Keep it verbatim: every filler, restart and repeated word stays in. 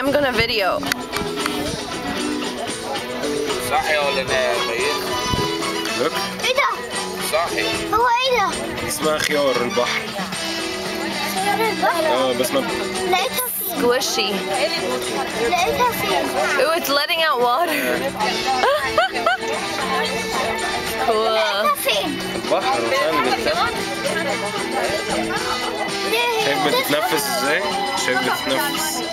I'm gonna video. صاحي ولا ميت؟ ايه ده؟ صاحي. هو ايه ده؟ اسمها خيار البحر. خيار البحر؟ اه بس ما لقيتها فين؟ Squishy. لقيتها فين؟ Ooh, it's letting out water. Cool. لقيتها فين؟ البحر وسهل جدا. ليه؟ شايف بتتنفس ازاي؟ شايف بتتنفس